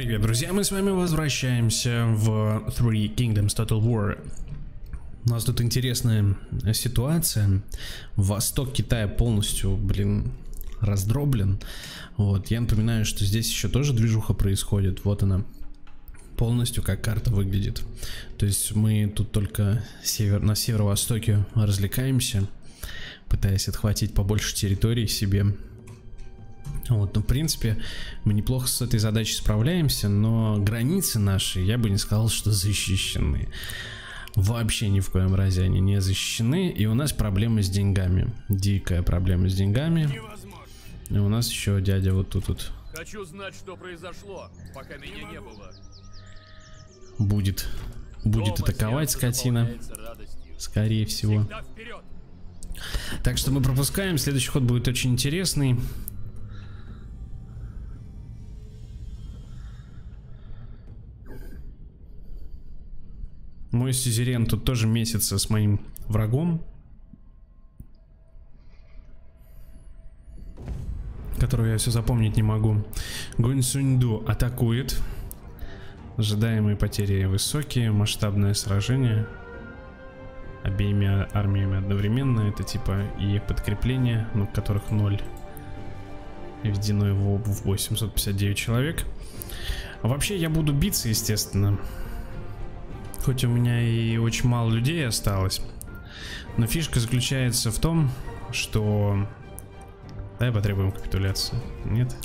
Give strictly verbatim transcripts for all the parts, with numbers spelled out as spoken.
Привет, друзья, мы с вами возвращаемся в Three Kingdoms Total War. У нас тут интересная ситуация. Восток Китая полностью, блин, раздроблен. Вот, я напоминаю, что здесь еще тоже движуха происходит. Вот она, полностью как карта выглядит. То есть мы тут только север, на северо-востоке развлекаемся, пытаясь отхватить побольше территории себе. Вот, ну, в принципе, мы неплохо с этой задачей справляемся, но границы наши, я бы не сказал, что защищены. Вообще ни в коем разе они не защищены, и у нас проблемы с деньгами. Дикая проблема с деньгами. И у нас еще дядя вот тут вот. Хочу знать, что произошло, пока меня не было. Будет, будет атаковать скотина, скорее всего. Так что мы пропускаем, следующий ход будет очень интересный. Мой сюзерен тут тоже месяца с моим врагом, которого я все запомнить не могу. Гуньсуньду атакует. Ожидаемые потери высокие, масштабное сражение обеими армиями одновременно. Это типа и подкрепление, ну, которых ноль. Введено его в бой семьсот пятьдесят девять человек. Вообще я буду биться, естественно. Хоть у меня и очень мало людей осталось, но фишка заключается в том, что... Давай потребуем капитуляцию. Нет?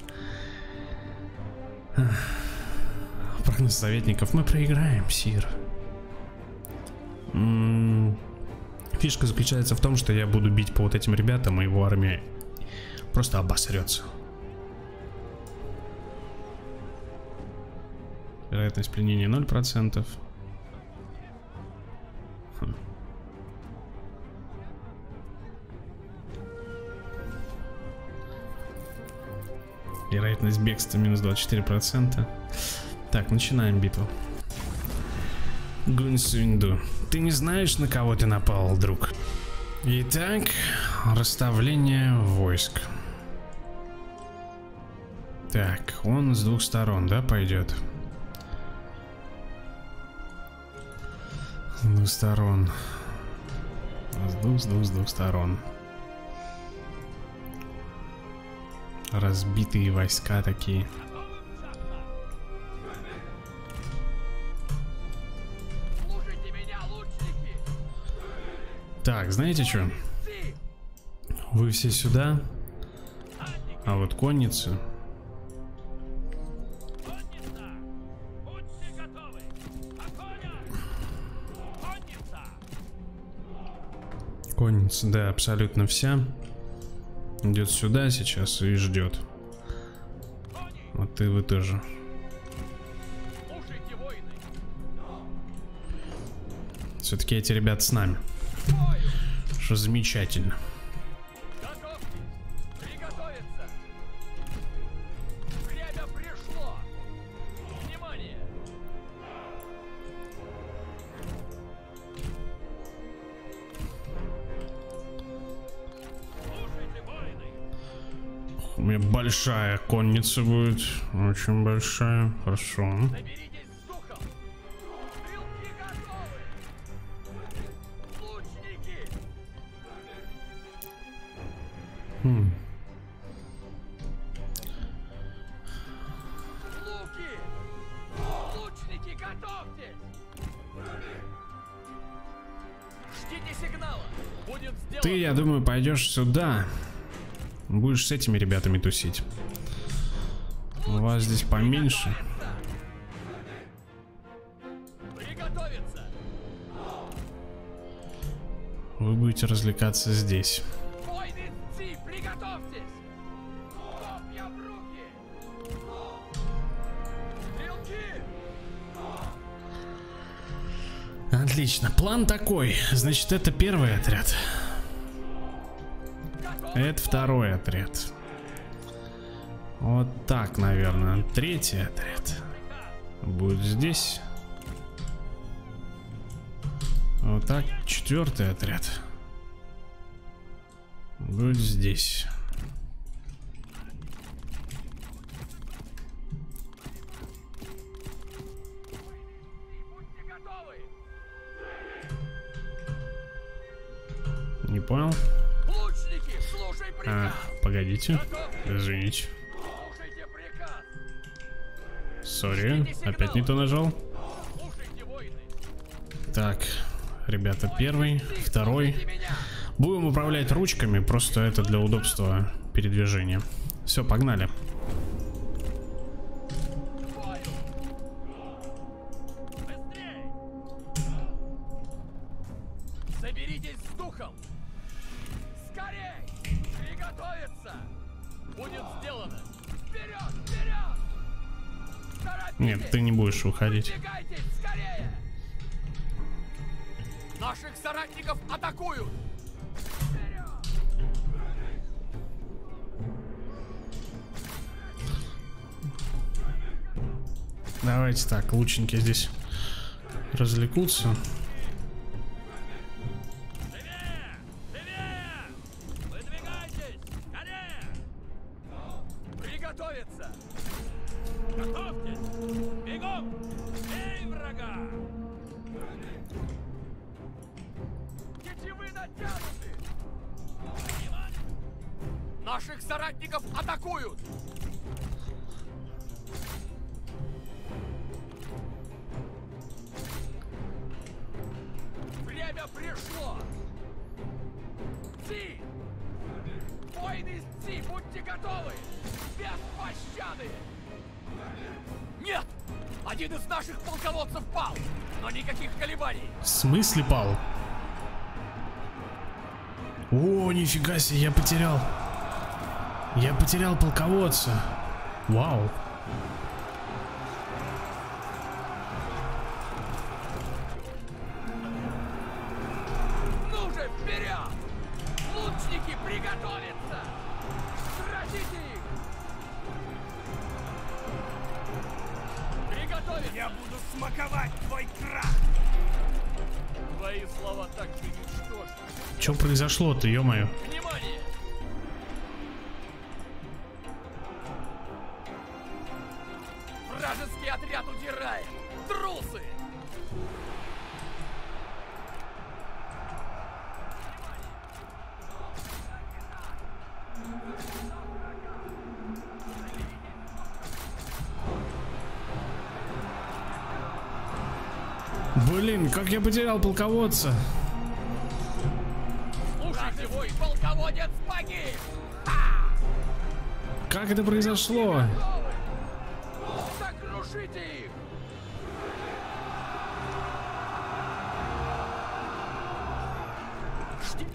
Прогноз советников. Мы проиграем, сир. М-м- Фишка заключается в том, что я буду бить по вот этим ребятам, и его армия просто обосрется. Вероятность пленения ноль процентов. Вероятность бегства минус двадцать четыре процента. Так, начинаем битву. Гуньсуньду, ты не знаешь, на кого ты напал, друг? Итак, расставление войск. Так, он с двух сторон, да, пойдет? С двух сторон. С двух, с двух, с двух сторон. Разбитые войска такие. Так, знаете что? Вы все сюда, а вот конницы. Конница, да, абсолютно вся. Идет сюда сейчас и ждет. Вот и вы тоже. Все-таки эти ребята с нами. Что замечательно. У меня большая конница будет, очень большая, хорошо. Хм. Ты, я думаю, пойдешь сюда. Будешь с этими ребятами тусить. У вас здесь поменьше. Вы будете развлекаться здесь. Отлично. План такой. Значит, это первый отряд. Это второй отряд. Вот так, наверное. Третий отряд будет здесь. Вот так. Четвертый отряд будет здесь. понял. Лучники, слушай приказ. А, погодите. Готовьтесь. Извините. Слушайте приказ. Сори, опять не то нажал. Слушайте, воины. Так, ребята, первый, второй. Слушайте меня. Будем управлять ручками, просто это для удобства передвижения. Все, погнали. Быстрей! Соберитесь с духом! Скорей! Приготовиться! Будет сделано! Вперед! Вперед! Торопитесь! Нет, ты не будешь уходить. Убегайтесь! Скорее! Наших соратников атакуют! Вперед! Давайте так, лучники здесь развлекутся. Левее! Левее! Выдвигайтесь! Скорее! Приготовиться! Готовьтесь! Бегом! Бей врага! Тетивы натянуты! Внимание! Наших соратников атакуют! Время пришло! Ци! Воины из Ци, будьте готовы! Без пощады! Нет! Один из наших полководцев пал! Но никаких колебаний! В смысле пал? О, нифига себе, я потерял. Я потерял полководца. Вау. Ну же, вперед! Лучники, приготовиться! Сразите их! Приготовиться! Я буду смаковать твой крах! Твои слова так же ничтожны. Что произошло-то, ё-моё? Внимание! Вражеский отряд удирает! Трусы! Блин, как я потерял полководца. Слушайте, вой, полководец погиб! Как это произошло? Готовы! Сокрушите их! Ждите!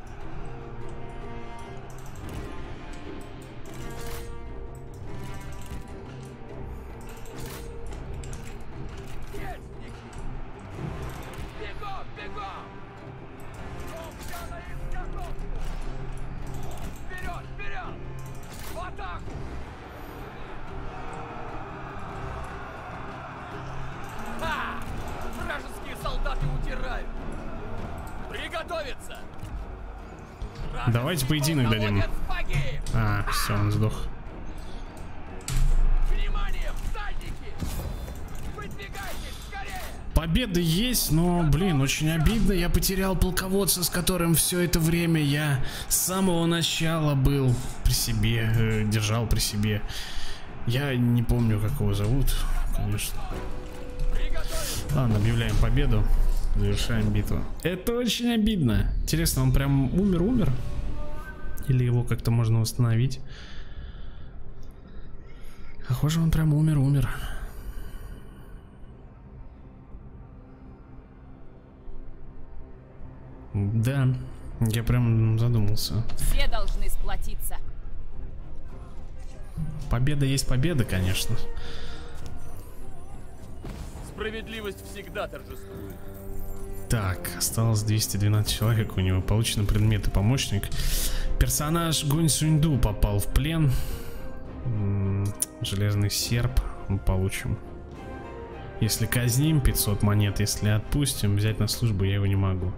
Вестники! Бегом, бегом! Все на изготовку! Вперед, вперед! В атаку! Ха! Вражеские солдаты удирают! Приготовиться! Вражеский Давайте поединок дадим. полководец погиб! А, все, он сдох. Внимание, всадники! Выдвигайтесь скорее! Победа есть, но, блин, очень обидно. Я потерял полководца, с которым все это время я с самого начала был при себе, э, держал при себе. Я не помню, как его зовут, конечно. Приготовиться! Ладно, объявляем победу. Завершаем битву. Это очень обидно. Интересно, он прям умер-умер? Или его как-то можно восстановить? Похоже, он прям умер-умер. Да, я прям задумался. Все должны сплотиться. Победа есть победа, конечно. Справедливость всегда торжествует. Так, осталось двести двенадцать человек, у него получены предметы помощник. Персонаж Гунь Суньду попал в плен. М-м, железный серп мы получим. Если казним, пятьсот монет, если отпустим, взять на службу я его не могу.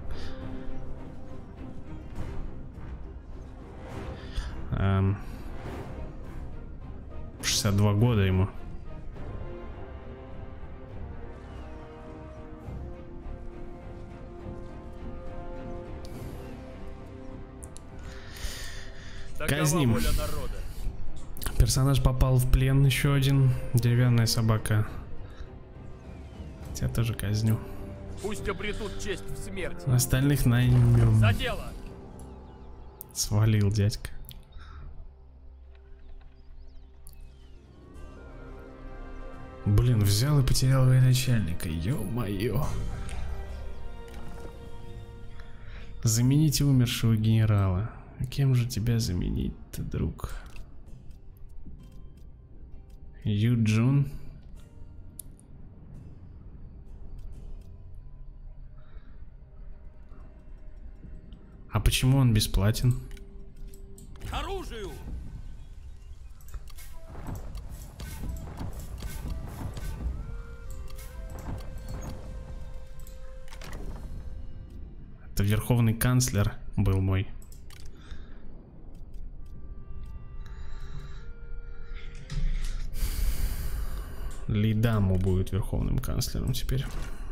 Эм, шестьдесят два года ему. Казним. Персонаж попал в плен, еще один. Деревянная собака. Тебя тоже казню. Пусть обретут честь в смерти. Остальных наймем. За дело. Свалил дядька. Блин, взял и потерял военачальника. Ё-моё. Замените умершего генерала. Кем же тебя заменить-то, друг? Юджун. А почему он бесплатен? К оружию! Это верховный канцлер был мой. Лидаму будет верховным канцлером теперь.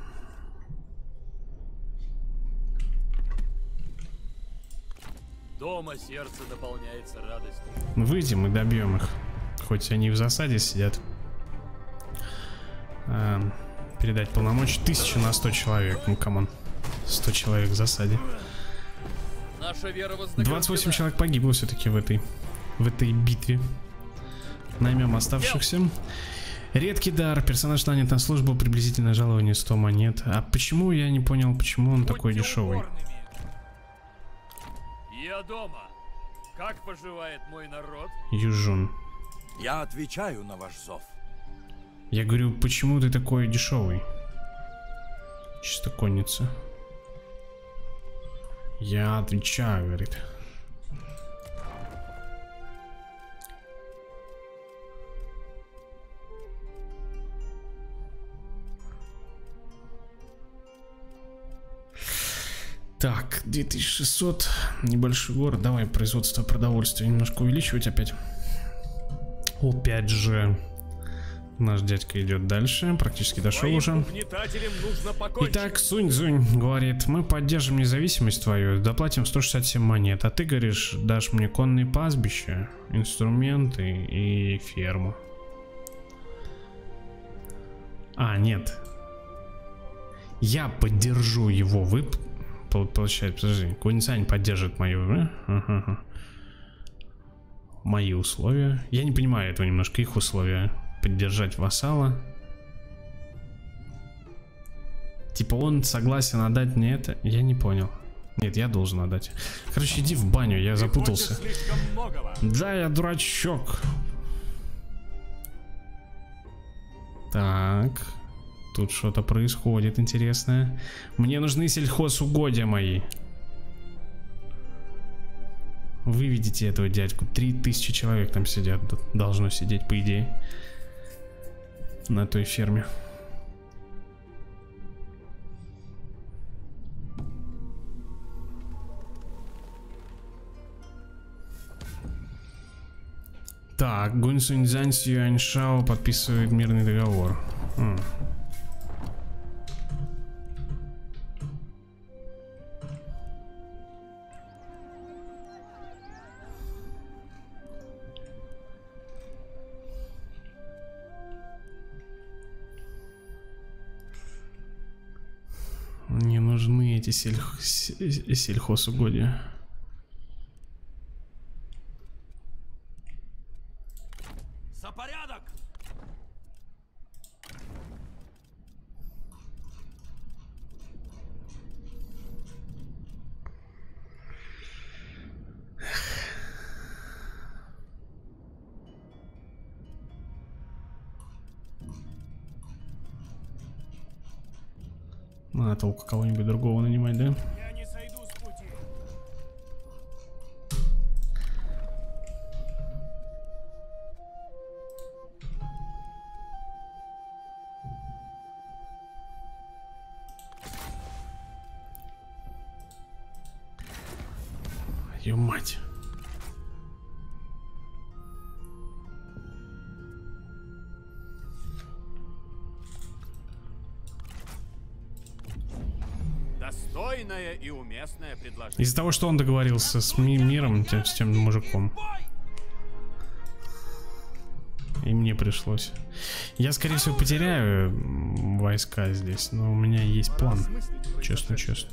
Дома сердце наполняется радостью. Выйдем и добьем их. Хоть они в засаде сидят. А, передать полномочия. Тысяча на сто человек. Ну, камон. сто человек в засаде. Наша вера вознаграждена. двадцать восемь человек погибло все-таки в этой, в этой битве. Наймем оставшихся. Редкий дар. Персонаж нанят на службу. Приблизительное жалование сто монет. А почему, я не понял, почему он такой дешевый? Я дома. Как поживает мой народ? Южун. Я отвечаю на ваш зов. Я говорю, почему ты такой дешевый? Чистоконница. Я отвечаю, говорит. Так, две тысячи шестьсот, небольшой город. Давай производство продовольствия немножко увеличивать опять. Опять же, наш дядька идет дальше, практически дошел уже. Итак, Сунь-Дзунь говорит, мы поддержим независимость твою, доплатим сто шестьдесят семь монет, а ты, говоришь, дашь мне конные пастбища, инструменты и ферму. А, нет. Я поддержу его, вы... Получается, подожди, Кунь-Цань поддержит мою, да? Ага. Мои условия. Я не понимаю этого немножко, их условия. Поддержать вассала. Типа он согласен отдать мне это? Я не понял. Нет, я должен отдать. Короче, иди в баню, я запутался. Да, я дурачок. Так. Тут что-то происходит интересное. Мне нужны сельхозугодья мои. Выведите этого дядьку. Три тысячи человек там сидят. Должно сидеть, по идее. На той ферме. Так, Гунь Суньцзянь с Юаньшао подписывает мирный договор. М. Мне нужны эти сельх... сельхозугодия. За порядок! А, толку кого-нибудь другого нанимать, да? Я не сойду с пути. Ё мать. Достойное и уместное предложение. Из-за того, что он договорился с ми миром, тем, с тем мужиком. И мне пришлось. Я, скорее всего, потеряю войска здесь, но у меня есть план. Честно-честно.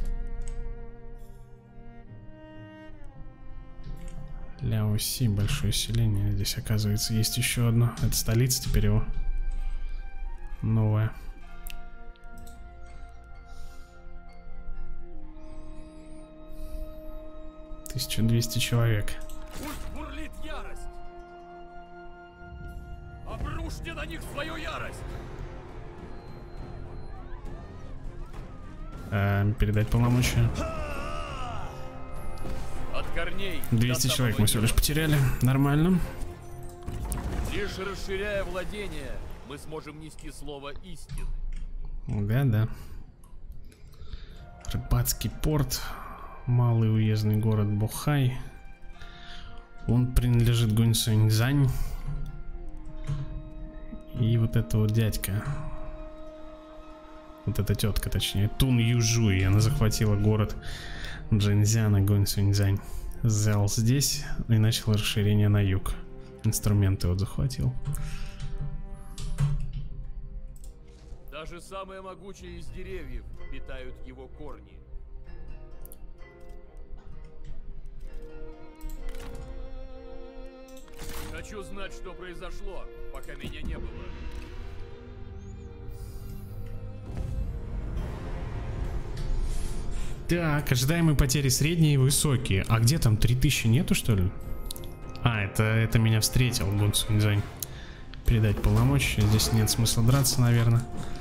Ляоси, большое селение. Здесь, оказывается, есть еще одно. Это столица теперь его. Новая. тысяча двести человек. Пусть бурлит ярость. Обрушьте на них свою ярость. А, передать полномочия. От корней. двести человек мы всего лишь потеряли. Нормально. Лишь расширяя владение, мы сможем нести слово истины. Да, да. Рыбацкий порт. Малый уездный город Бохай. Он принадлежит Гуньсуньцзань. И вот это вот дядька. Вот эта тетка, точнее. Тун Южуй. Она захватила город Джэньцзян и Гуньсуньцзань. Взял здесь и начал расширение на юг. Инструменты вот захватил. Даже самые могучие из деревьев питают его корни. Хочу знать, что произошло, пока меня не было. Так, ожидаемые потери средние и высокие. А где там три тысячи нету, что ли? А, это, это меня встретил Гуньсуньцзань. Передать полномочия. Здесь нет смысла драться, наверное.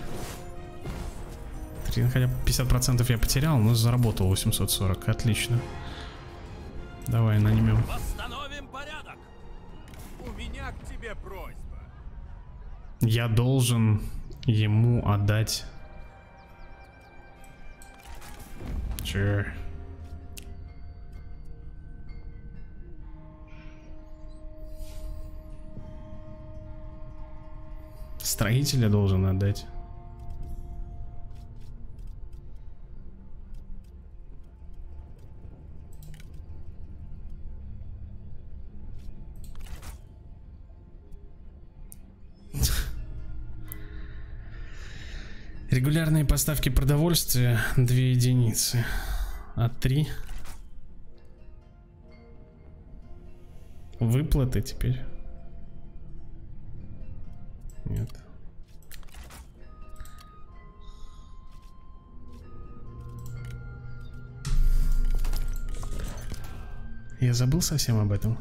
Хотя пятьдесят процентов я потерял, но заработал восемьсот сорок. Отлично. Давай нанимем. Восстановим порядок. У меня к тебе просьба. Я должен ему отдать. Че? Строителя должен отдать. Регулярные поставки продовольствия две единицы. А три. Выплаты теперь. Нет. Я забыл совсем об этом.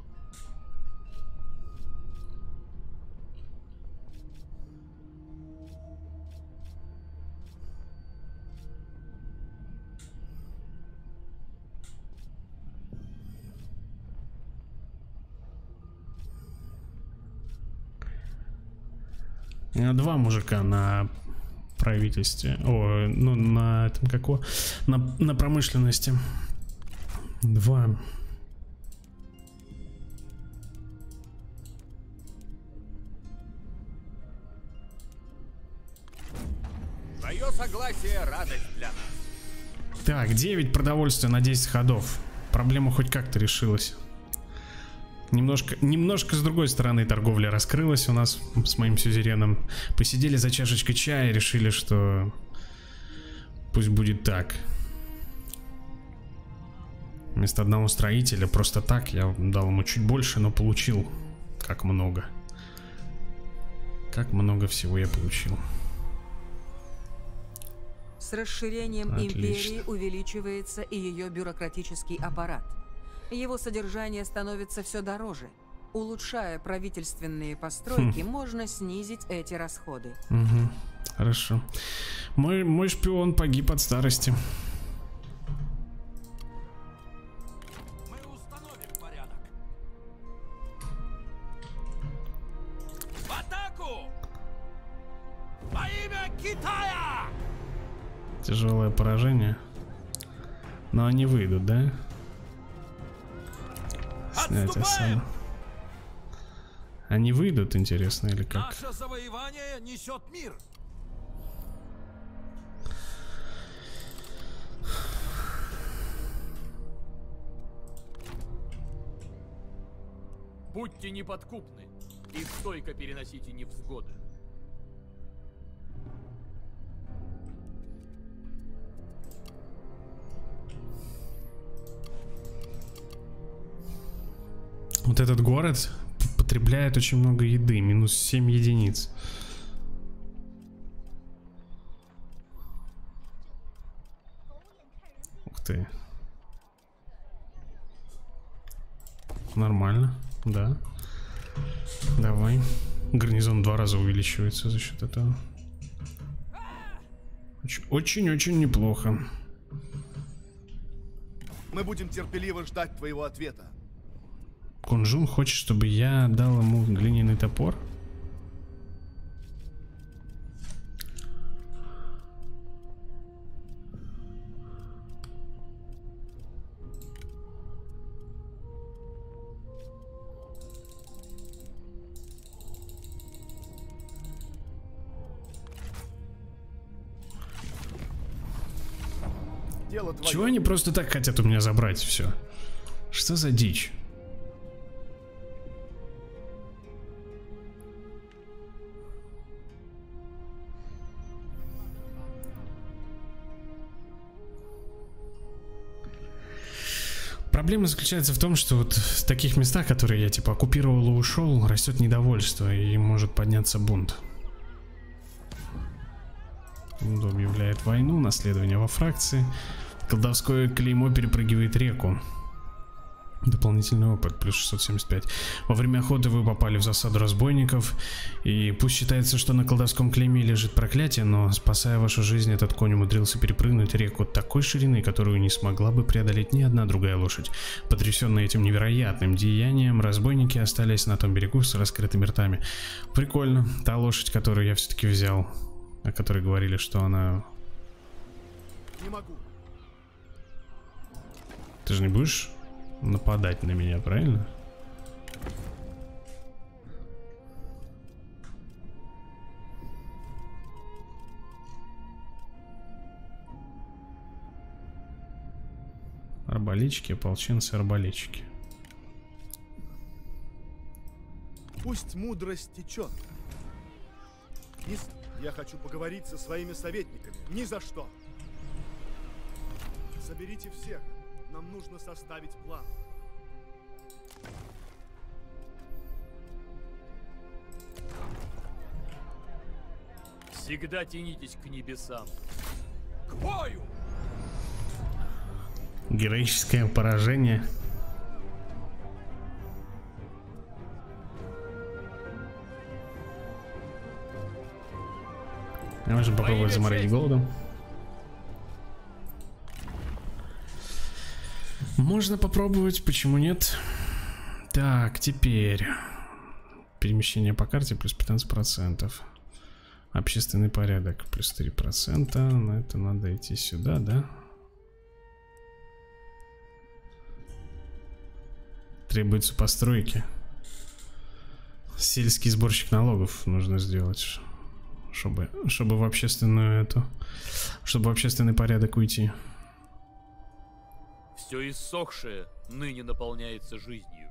Два мужика на правительстве. О, ну на этом какого? На, на промышленности. Два. Твое согласие — радость для нас. Так, девять продовольствия на десять ходов. Проблема хоть как-то решилась. Немножко, немножко с другой стороны торговля раскрылась у нас с моим сюзереном. Посидели за чашечкой чая и решили, что пусть будет так. Вместо одного строителя просто так я дал ему чуть больше, но получил как много. Как много всего я получил. С расширением Отлично. империи увеличивается и ее бюрократический аппарат. Его содержание становится все дороже. Улучшая правительственные постройки, хм. можно снизить эти расходы. Угу. Хорошо. Мой, мой шпион погиб от старости. Мы установим порядок. В атаку! Во имя Китая! Тяжелое поражение. Но они выйдут, да? Это сам. Они выйдут, интересно, или как? Наше завоевание несет мир. Будьте неподкупны и стойко переносите невзгоды. Вот этот город потребляет очень много еды, минус семь единиц. Ух ты. Нормально, да. Давай. Гарнизон в два раза увеличивается за счет этого. Очень-очень неплохо. Мы будем терпеливо ждать твоего ответа. Кунжун хочет, чтобы я дал ему глиняный топор. Дело твое. Чего они просто так хотят у меня забрать все? Что за дичь? Проблема заключается в том, что вот в таких местах, которые я типа оккупировал и ушел, растет недовольство и может подняться бунт. Он объявляет войну, наследование во фракции. Колдовское клеймо перепрыгивает реку. Дополнительный опыт, плюс шестьсот семьдесят пять. Во время охоты вы попали в засаду разбойников. И пусть считается, что на колдовском клейме лежит проклятие, но, спасая вашу жизнь, этот конь умудрился перепрыгнуть реку такой ширины, которую не смогла бы преодолеть ни одна другая лошадь. Потрясенные этим невероятным деянием, разбойники остались на том берегу с раскрытыми ртами. Прикольно. Та лошадь, которую я все-таки взял, о которой говорили, что она... Не могу. Ты же не будешь нападать на меня, правильно? Арбалетчики, ополченцы, арбалетчики. Пусть мудрость течет. Если я хочу поговорить со своими советниками, ни за что. Соберите всех. Нам нужно составить план. Всегда тянитесь к небесам. К бою! Героическое поражение. Можно попробовать заморозить голодом. Можно попробовать, почему нет? Так, теперь перемещение по карте плюс пятнадцать процентов. Общественный порядок плюс три процента. На это надо идти сюда, да? Требуются постройки. Сельский сборщик налогов нужно сделать, чтобы, чтобы в общественную эту, чтобы в общественный порядок уйти. Все иссохшее ныне наполняется жизнью.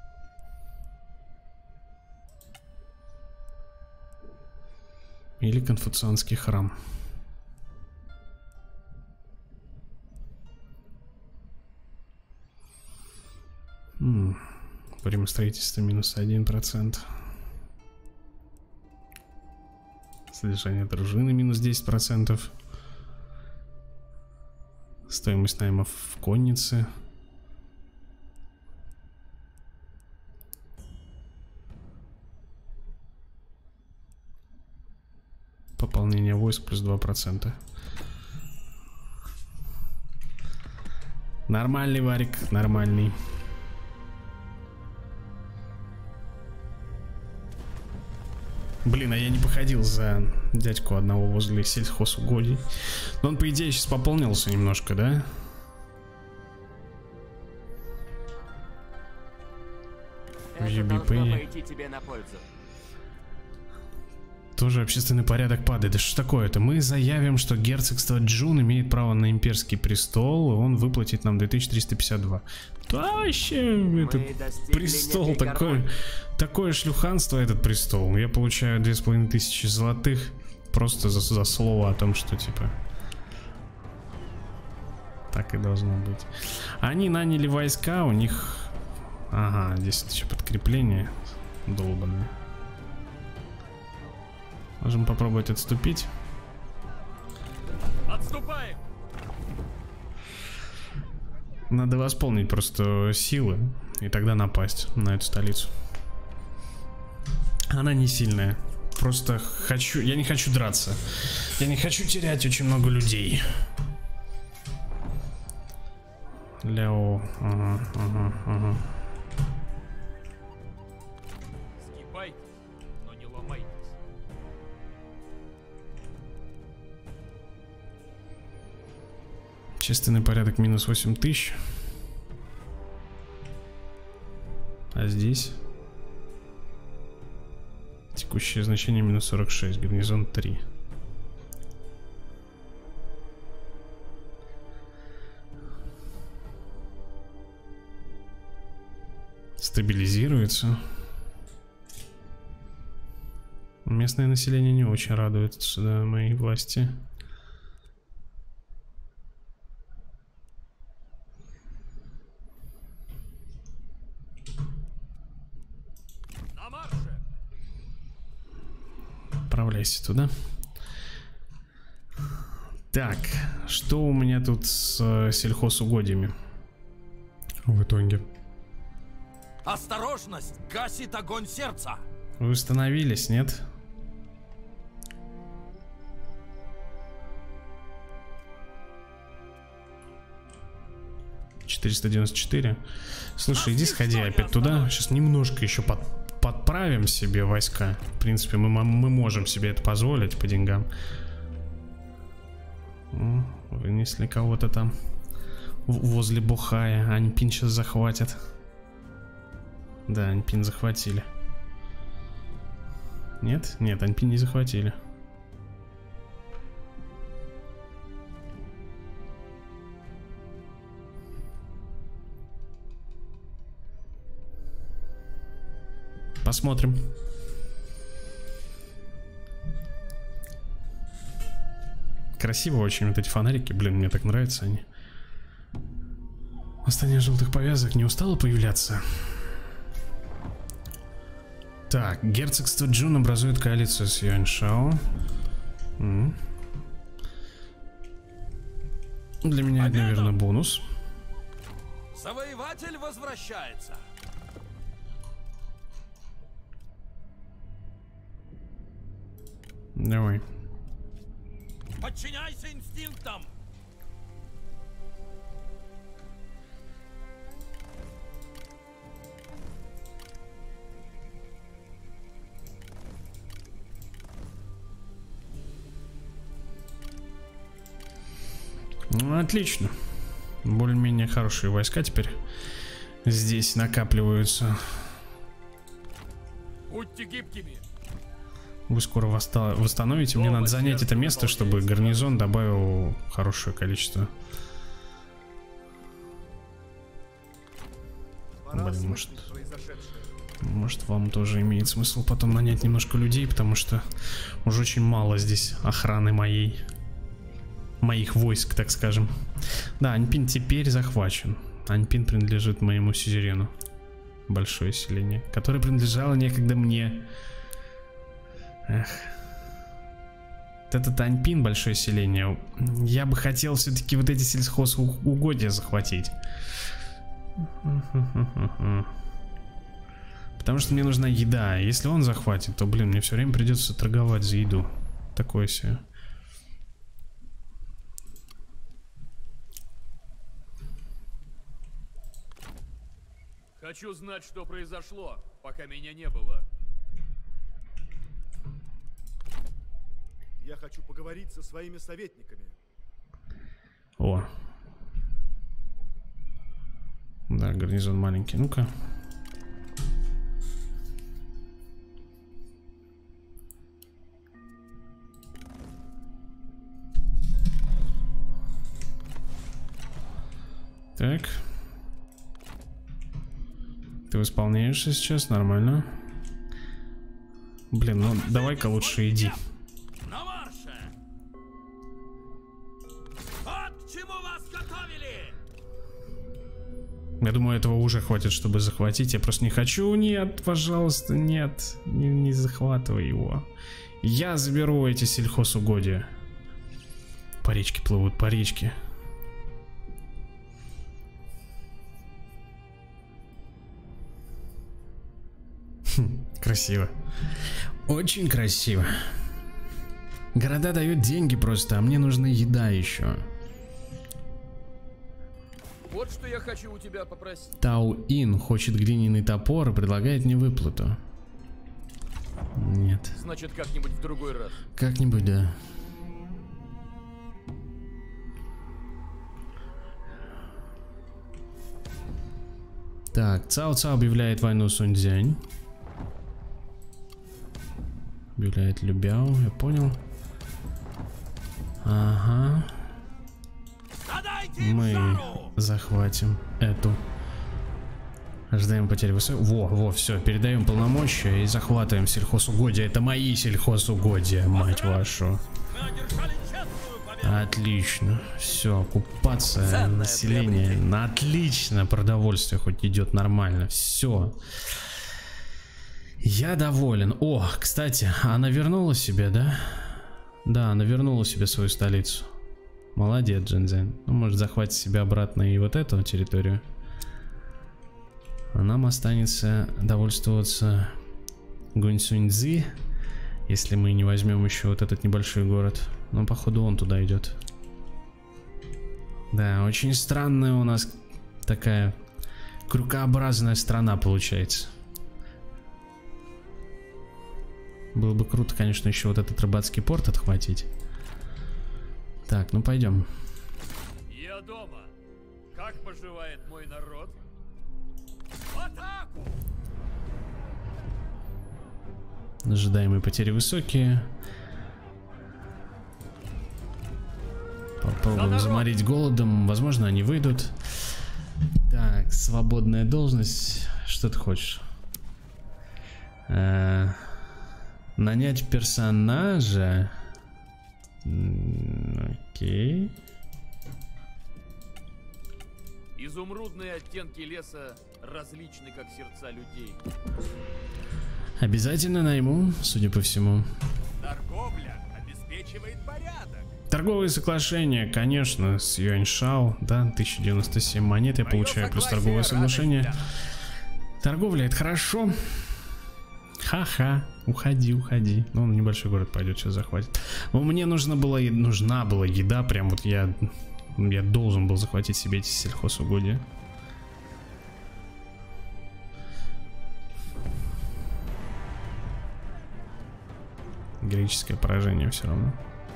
Или конфуцианский храм. М-м. Время строительства минус один процент. Содержание дружины минус десять процентов. Стоимость наймов в коннице. Пополнение войск плюс два процента. Нормальный варик, нормальный. Блин, а я не походил за дядьку одного возле сельхозугодий. Но он, по идее, сейчас пополнился немножко, да? Это должно пойти тебе на пользу. Тоже общественный порядок падает. Да что такое-то? Мы заявим, что герцогство Джун имеет право на имперский престол, и он выплатит нам две тысячи триста пятьдесят два. Да вообще, этот престол такой, такое шлюханство, этот престол. Я получаю две с половиной тысячи золотых просто за, за слово о том, что типа так и должно быть. Они наняли войска, у них... Ага, здесь еще подкрепление долбанное. Можем попробовать отступить. Отступаем! Надо восполнить просто силы и тогда напасть на эту столицу. Она не сильная. Просто хочу... Я не хочу драться. Я не хочу терять очень много людей. Ляо. Ага, ага, ага. Сгибайтесь, но не ломайтесь. Общественный порядок минус восемь тысяч. А здесь текущее значение минус сорок шесть, гарнизон три. Стабилизируется. Местное население не очень радуется, да, моей власти. Отправляйся туда. Так, что у меня тут с э, сельхозугодьями в итоге? Осторожность! Гасит огонь сердца! Вы установились, нет? четыреста девяносто четыре. Слушай, иди сходи опять туда. Сейчас немножко еще под, подправим себе войска. В принципе, мы, мы можем себе это позволить по деньгам. О, вынесли кого-то там возле Бухая. Аньпин сейчас захватят. Да, Аньпин захватили. Нет? Нет, Аньпин не захватили. Посмотрим. Красиво очень вот эти фонарики. Блин, мне так нравятся они. Восстание желтых повязок не устало появляться. Так, герцогство Джун образует коалицию с Юаньшао. М-м. Для меня это, наверное, бонус. Завоеватель возвращается. Давай. Подчиняйся инстинктам. Ну, отлично. Более-менее хорошие войска теперь здесь накапливаются. Будьте гибкими. Вы скоро восста восстановите. Мне надо занять это место, чтобы гарнизон добавил хорошее количество. Блин, может, может вам тоже имеет смысл потом нанять немножко людей, потому что уже очень мало здесь охраны моей. Моих войск, так скажем. Да, Аньпин теперь захвачен. Аньпин принадлежит моему сюзерену. Большое селение, которое принадлежало некогда мне. Эх. Вот этот Аньпин, большое селение. Я бы хотел все-таки вот эти сельхозугодья захватить. Потому что мне нужна еда. Если он захватит, то, блин, мне все время придется торговать за еду. Такое себе. Хочу знать, что произошло, пока меня не было. Я хочу поговорить со своими советниками. О. Да, гарнизон маленький. Ну-ка. Так. Ты восполняешься сейчас, нормально. Блин, ну давай-ка лучше иди. На марше! Вот к чему вас готовили! Я думаю, этого уже хватит, чтобы захватить. Я просто не хочу. Нет, пожалуйста, нет. Не, не захватывай его. Я заберу эти сельхозугодия. По речке плывут, по речке. Хм, красиво. Очень красиво. Города дают деньги просто, а мне нужна еда еще. Вот что я хочу у тебя попросить. Тау-Ин хочет глиняный топор и предлагает мне выплату. Нет. Значит, как-нибудь в другой раз. Как-нибудь, да. Так, Цао-Цао объявляет войну Сунь-Дзянь. Объявляет Любяо, я понял. Ага. Мы захватим эту. Ожидаем потери высоты. Во, во, все, передаем полномочия и захватываем сельхозугодия. Это мои сельхозугодия, мать вашу. Отлично. Все, оккупация населения. Отлично, продовольствие хоть идет нормально. Все. Я доволен. О, кстати, она вернула себе, да? Да, она вернула себе свою столицу. Молодец, Джинзен. Ну, может, захватить себе обратно и вот эту территорию. А нам останется довольствоваться Гуньсуньцзи, если мы не возьмем еще вот этот небольшой город. Но походу он туда идет. Да, очень странная у нас такая крюкообразная страна получается. Было бы круто, конечно, еще вот этот рыбацкий порт отхватить. Так, ну пойдем. Я дома. Как поживает мой народ? В атаку! Ожидаемые потери высокие. Попробуем заморить голодом. Возможно, они выйдут. Так, свободная должность. Что ты хочешь? Э-э- нанять персонажа. Окей. Изумрудные оттенки леса различны, как сердца людей. Обязательно найму, судя по всему. Торговля обеспечивает порядок. Торговые соглашения, конечно, с Юаньшао, да, тысяча девяносто семь монет я получаю, плюс торговое соглашение. Торговля — это хорошо. Ха-ха, уходи, уходи. Ну, он небольшой город пойдет, сейчас захватит. Но мне нужна была, нужна была еда, прям вот я, я должен был захватить себе эти сельхозугодия. Героическое поражение все равно.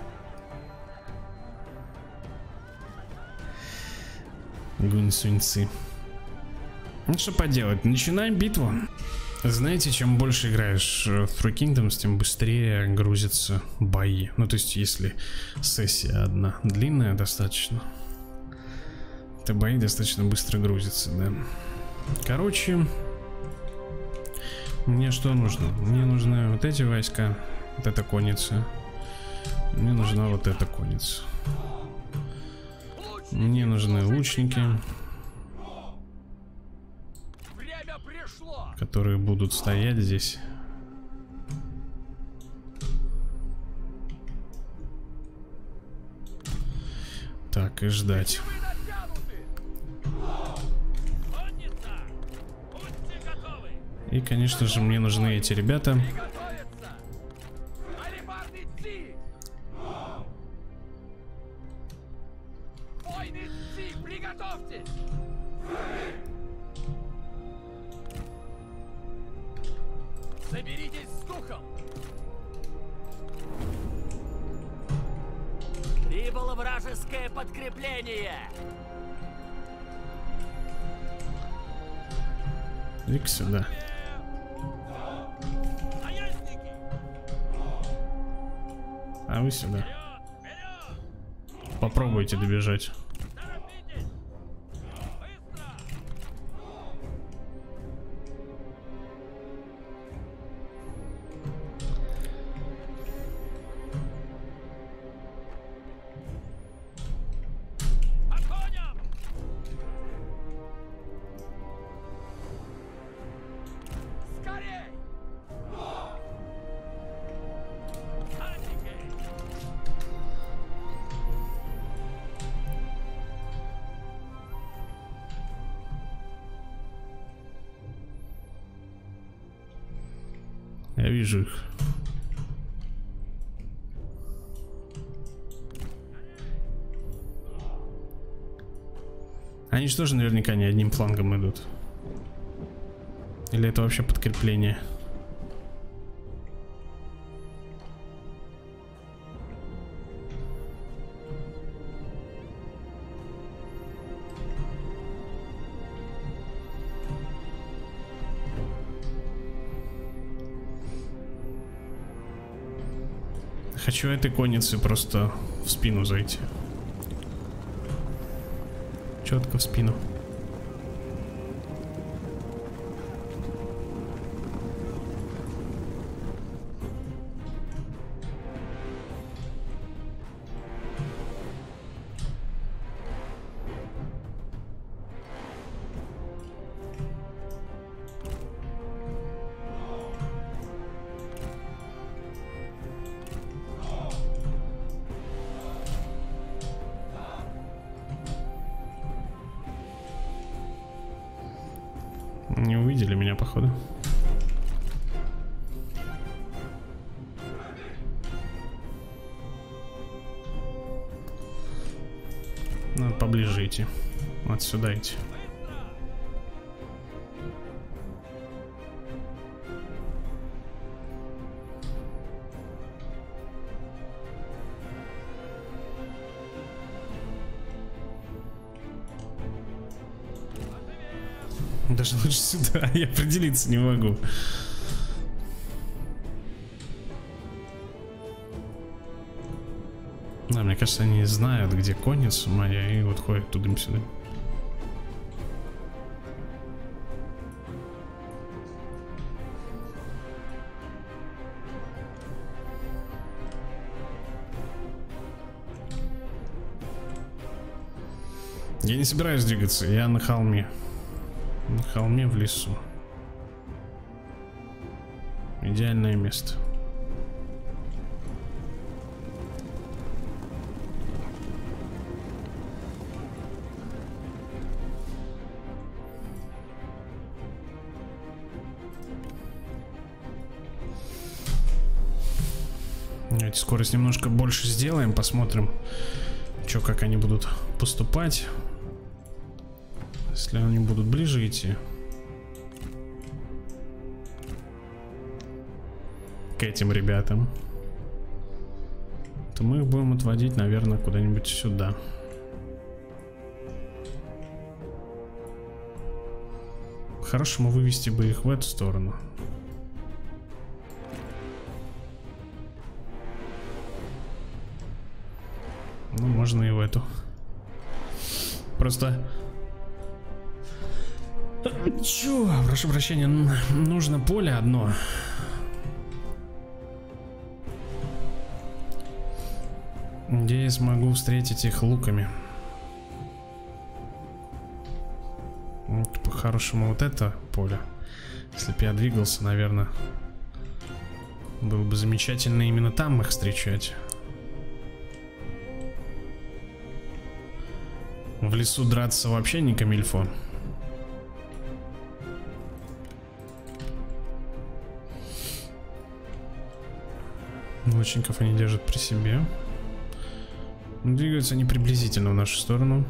Гуньсуньцзи. Ну что поделать, начинаем битву. Знаете, чем больше играешь в Three Kingdoms, тем быстрее грузятся бои. Ну то есть, если сессия одна длинная достаточно, то бои достаточно быстро грузятся, да. Короче, мне что нужно? Мне нужны вот эти войска, вот эта конница. Мне нужна вот эта конница. Мне нужны лучники, Время пришло. которые будут стоять здесь. Так, и ждать. Вы натянуты. Конница! Будьте готовы! И, конечно же, мне нужны эти ребята. Приготовиться. Алибарды Ци. Войны Ци, приготовьтесь. Соберитесь с духом. Прибыло вражеское подкрепление! Иди сюда. Наездники! А вы сюда. Попробуйте добежать. Торопитесь! вижу их. Они же тоже наверняка не одним флангом идут. Или это вообще подкрепление? Хочу этой коннице просто в спину зайти. Четко в спину. Не увидели меня, походу. Надо поближе идти. Вот сюда идти. Даже лучше сюда, я определиться не могу. Да, мне кажется, они знают, где конница моя, и вот ходят туда-сюда. Я не собираюсь двигаться, я на холме. На холме в лесу. Идеальное место. Давайте скорость немножко больше сделаем, посмотрим, что, как они будут поступать. Если они будут ближе идти к этим ребятам, то мы их будем отводить, наверное, куда-нибудь сюда. По-хорошему вывести бы их в эту сторону. Ну, можно и в эту. Просто... Чё? Прошу прощения, нужно поле одно. Где я смогу встретить их луками. Вот, по-хорошему вот это поле. Если бы я двигался, наверное, было бы замечательно именно там их встречать. В лесу драться вообще не камильфо. Лучников они держат при себе. Двигаются они приблизительно в нашу сторону.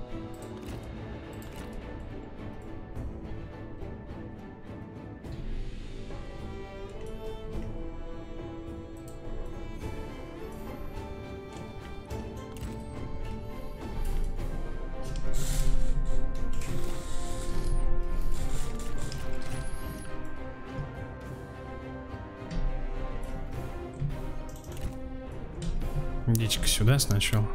Идите-ка сюда сначала.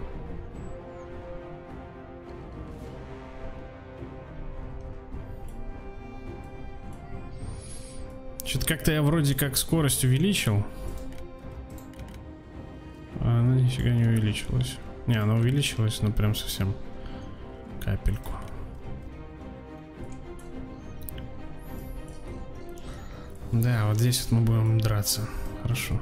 Что-то как-то я вроде как скорость увеличил. А она нифига не увеличилась. Не, она увеличилась, но прям совсем капельку. Да, вот здесь вот мы будем драться. Хорошо.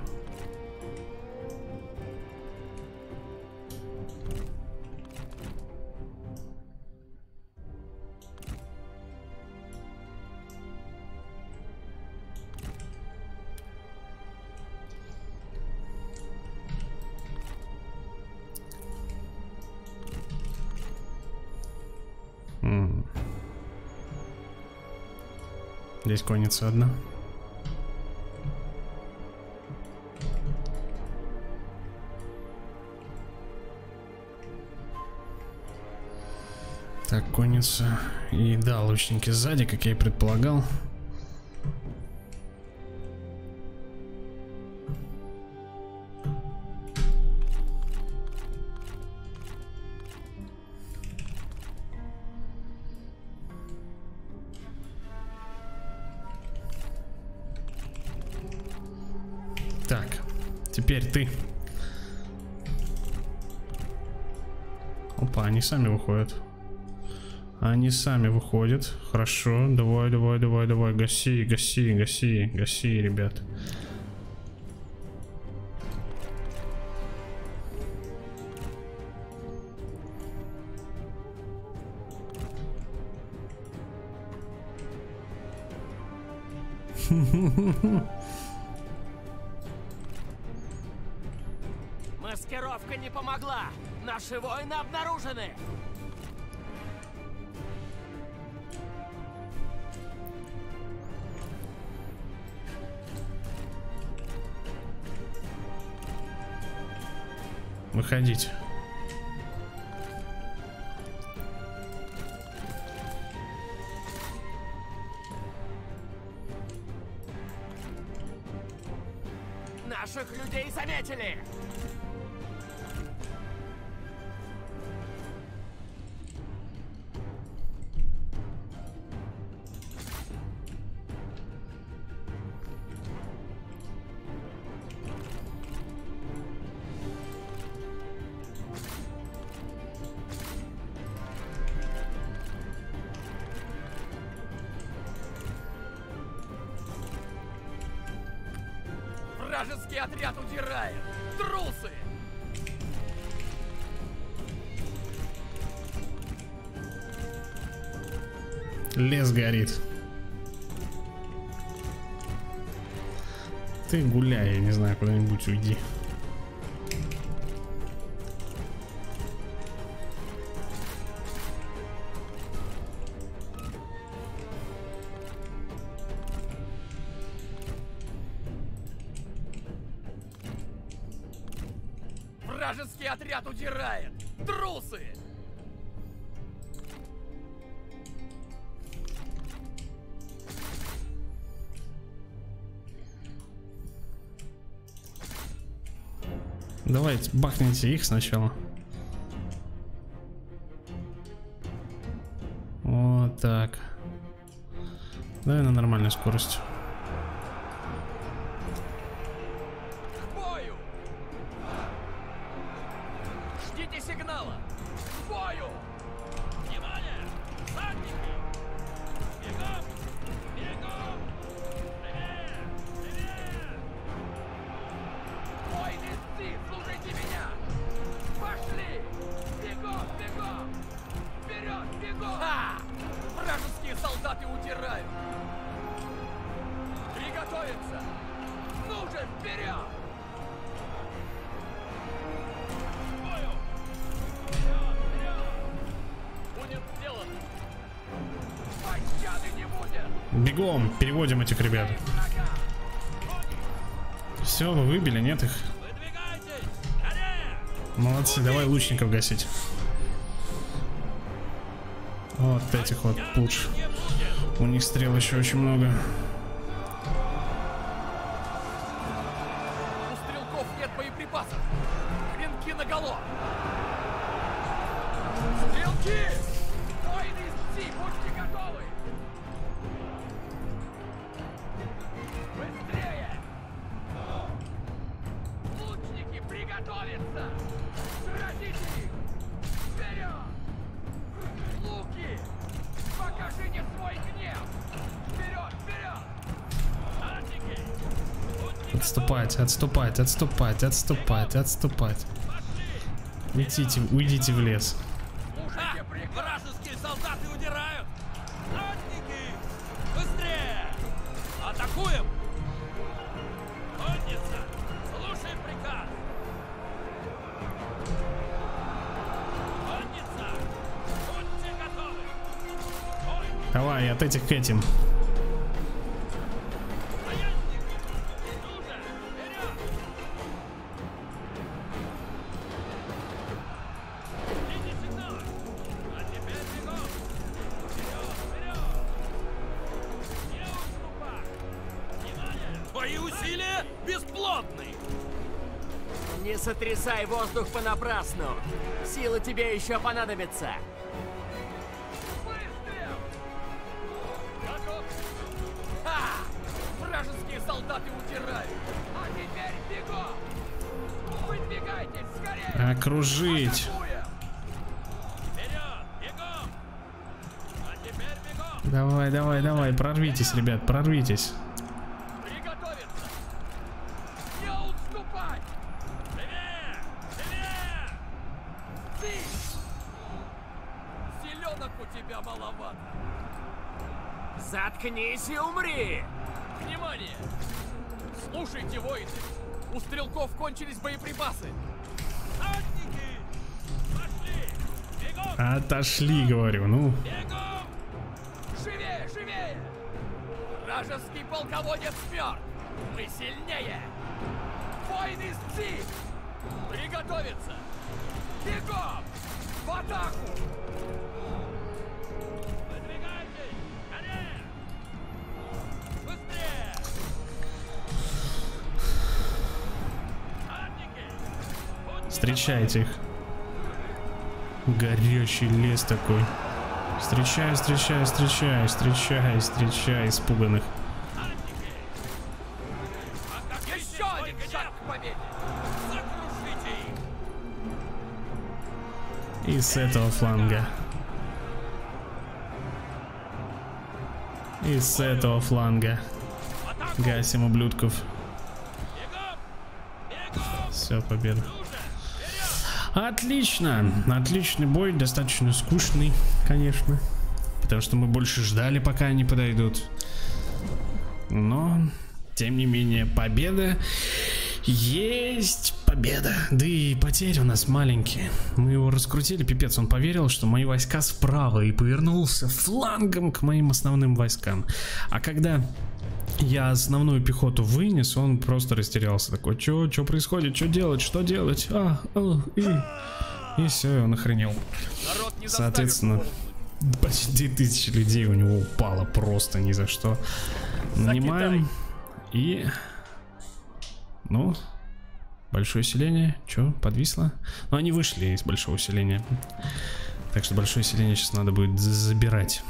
Здесь конница одна. Так, конница. И да, лучники сзади, как я и предполагал. Так, теперь ты. Опа, они сами выходят. Они сами выходят. Хорошо, давай, давай, давай, давай. Гаси, гаси, гаси, гаси, ребят. Маскировка не помогла. Наши воины обнаружены. Выходите. Наших людей заметили. Вражеский отряд удирает! Трусы! Лес горит. Ты гуляй, я не знаю, куда-нибудь уйди. Вражеский отряд удирает! Трусы! Давайте бахните их сначала. Вот так. Давай на нормальной скорости. К бою! Ждите сигнала! К бою! Внимание! Задники! Бегом! Бегом! Левее! Левее! Воины Си, слушайте меня! Пошли! Бегом, бегом! Вперед, бегом! Ха! Вражеские солдаты удирают! Приготовиться! Ну же, вперед! К бою! Вперед, вперед! Будет сделано! Пощады не будет! Бегом, переводим этих ребят. Врага! Все, вы выбили, нет их? Выдвигайтесь! Скорее! Молодцы, давай лучников гасить. Вот этих вот пуч. Не будет! У них стрел еще очень много. У стрелков нет боеприпасов! Клинки наголо! Стрелки! Воины Си, будьте готовы! Быстрее! Лучники, приготовиться! Сразите их! Вперед! Луки! Покажите свой гнев! Вперед, вперед! Задники! Будьте Отступать, отступать, отступать, отступать, отступать. Уйдите, уйдите в лес. Слушайте приказ! Вражеские солдаты удирают! Задники! Быстрее! Атакуем! Конница! Слушай приказ! Конница! Будьте готовы! Бой! Давай, от этих к этим. бесплотный. Не сотрясай воздух понапрасну. Силы тебе еще понадобятся. Выстрел! Готов! Ха! Вражеские солдаты удирают! А теперь бегом! Выдвигайтесь скорее! Окружить. Атакуем! Вперед, бегом. А теперь бегом. Давай, давай, давай, прорвитесь, ребят, прорвитесь. Приготовиться! Не отступать! Живее, живее. Ты! Селенок у тебя маловато! Заткнись и умри! Внимание! Слушайте, воины! У стрелков кончились боеприпасы! Ратники, пошли. Бегом, Отошли, говорю, ну. бегом. Живее, живее! Вражеский полководец мертв! Мы сильнее! Воины из Ци! Приготовиться! Бегом! В атаку! Выдвигайтесь, скорее. Быстрее. Ратники, Встречайте их. Горячий лес такой. Встречай, встречай, встречай, встречай, встречай испуганных. Еще один шаг к победе! закрушите их. И с этого фланга. И с этого фланга. Гасим ублюдков. Бегом, бегом. Все, победа. Уже, Отлично. Отличный бой. Достаточно скучный, конечно. Потому что мы больше ждали, пока они подойдут. Но, тем не менее, победа есть победа. Да и потери у нас маленькие. Мы его раскрутили, пипец. Он поверил, что мои войска справа, и повернулся флангом к моим основным войскам. А когда я основную пехоту вынес, он просто растерялся. Такой, чё, чё происходит, что делать, что делать? А, а, и... И все, он охренел. Народ не Соответственно, почти тысяча людей у него упало просто ни за что. Нанимаем. И... Ну, большое селение. Чё, подвисло? Ну, они вышли из большого селения. Так что большое селение сейчас надо будет забирать.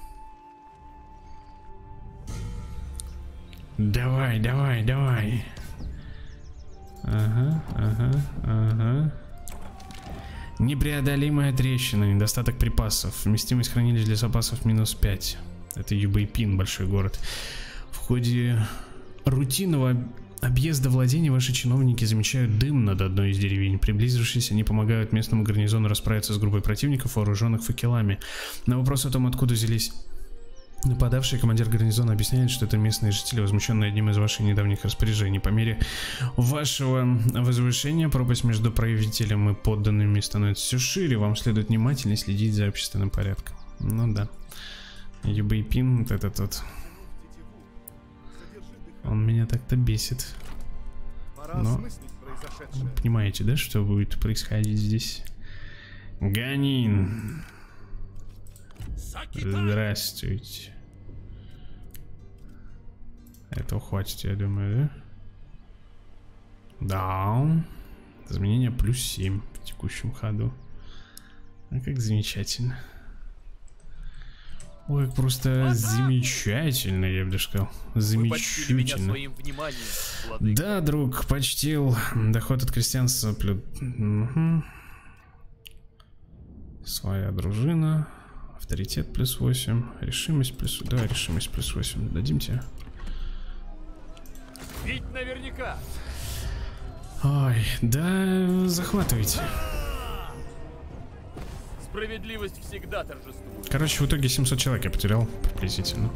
Давай, давай, давай. Ага, ага, ага. Непреодолимая трещина, недостаток припасов. Вместимость хранилищ для запасов минус пять. Это Юбэйпин, большой город. В ходе рутинного объезда владений ваши чиновники замечают дым над одной из деревень. Приблизившись, они помогают местному гарнизону расправиться с группой противников, вооруженных факелами. На вопрос о том, откуда взялись нападавший, командир гарнизона объясняет, что это местные жители, возмущенные одним из ваших недавних распоряжений. По мере вашего возвышения пропасть между правителем и подданными становится все шире. Вам следует внимательно следить за общественным порядком. Ну да. Юбэйпин, вот этот вот. Он меня так-то бесит. Но вы понимаете, да, что будет происходить здесь? Ганин. Здравствуйте. Этого хватит, я думаю, да? Да. Изменение плюс семь в текущем ходу. А как замечательно. Ой, просто замечательно, я бы даже сказал. Замечательно. своим вниманием, владыка. Да, друг, почтил. Доход от крестьянства плюс... Угу. Своя дружина. Авторитет плюс восемь. Решимость плюс... Да, решимость плюс восемь. Дадим тебе. Ведь наверняка. Ой, да, захватывайте. Справедливость всегда торжествует. Короче, в итоге семьсот человек я потерял приблизительно.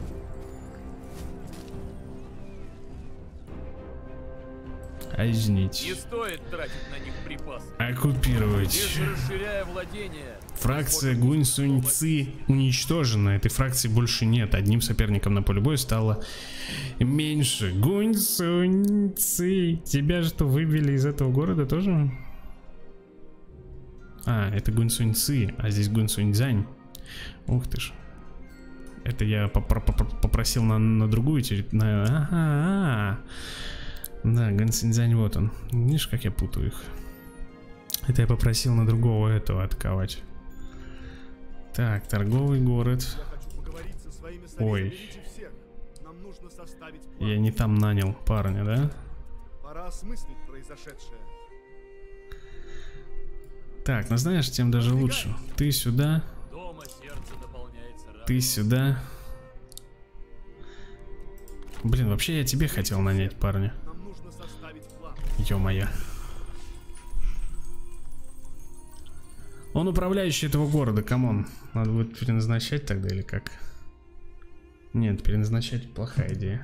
Казнить. Не стоит тратить на них припасы. Оккупировать. Лишь расширяя владение. Фракция Гунь Сунь Ци уничтожена. Этой фракции больше нет. Одним соперником на поле боя стало меньше. Гунь Сунь Ци. Тебя что, выбили из этого города тоже? А, это Гунь Сунь Ци, а здесь Гунь Сунь Цзань. Ух ты ж. Это я попро- попро- попросил на, на другую территорию. Ага. Да, Гансинзянь, вот он. Видишь, как я путаю их. Это я попросил на другого этого атаковать. Так, торговый город. Ой. Я не там нанял парня, да? Пора осмыслить произошедшее. Так, ну знаешь, тем даже лучше. Ты сюда. Дома сердце наполняется радостью. Ты сюда. Блин, вообще я тебе хотел нанять парня. Нам нужно составить план. Ё-моё. Он управляющий этого города, камон. Надо будет переназначать тогда или как? Нет, переназначать плохая идея.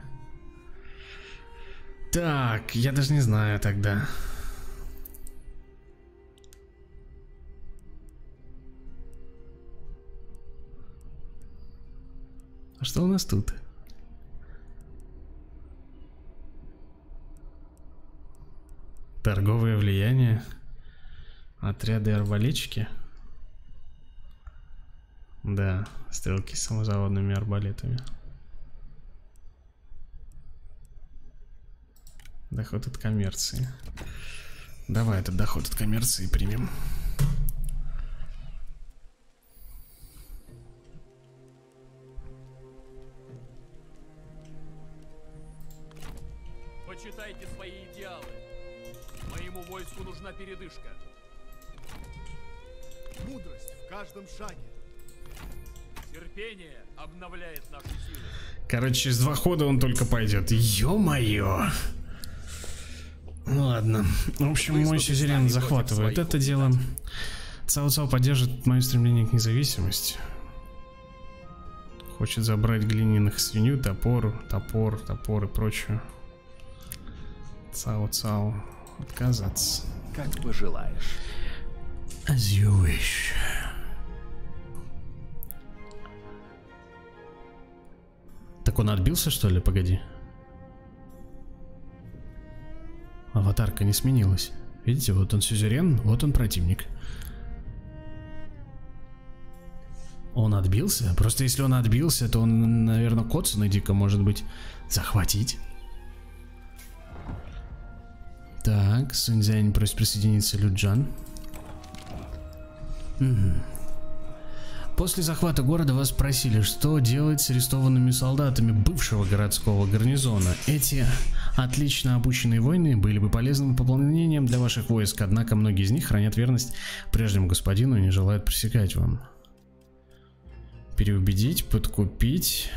Так, я даже не знаю тогда. А что у нас тут? Торговое влияние. Отряды арбалетчики. Да, стрелки с самозаводными арбалетами. Доход от коммерции. Давай этот доход от коммерции примем. Почитайте свои идеалы. Моему войску нужна передышка. Мудрость в каждом шаге. Терпение обновляет наши силы. Короче, через два хода он только пойдет. Ё-моё. Ну ладно. В общем, мой сюзерен захватывает это дело. Цао-Цао поддержит мое стремление к независимости. Хочет забрать глиняных свинью, топор, топор, топор и прочее. Цао-Цао. Отказаться. Как пожелаешь. As you wish. Так он отбился, что ли? Погоди. Аватарка не сменилась. Видите, вот он сюзерен, вот он противник. Он отбился? Просто если он отбился, то он, наверное, коцаный дико может быть. Захватить. Так, Суньцзянь просит присоединиться Люджан. Угу. После захвата города вас спросили, что делать с арестованными солдатами бывшего городского гарнизона. Эти отлично обученные воины были бы полезным пополнением для ваших войск, однако многие из них хранят верность прежнему господину и не желают пресекать вам. Переубедить, подкупить,